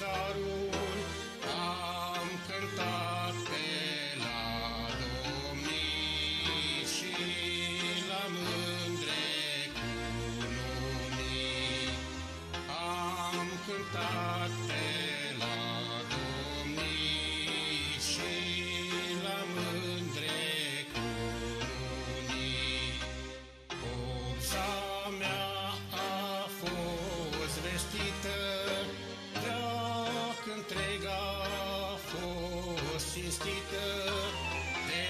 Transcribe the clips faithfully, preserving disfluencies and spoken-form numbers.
zaruri, am cântat pe la domnii și la mândre cununii. Am cântat pe la domnii și la mândre cununii. Opsa mea a fost vestită, dacă întreg a fost cinstită de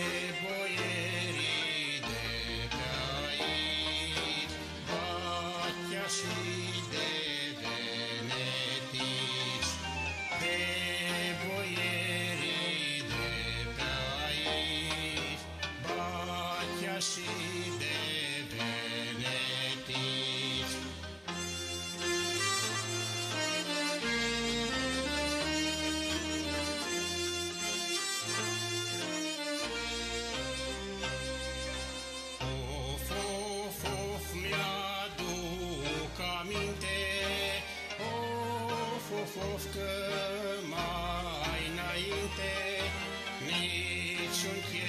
boierii de pe aici, ba chiar și de venetici, de boierii de pe aici, ba chiar și de venetici. Mi-aduc aminte, of, of, of, că mai înainte niciun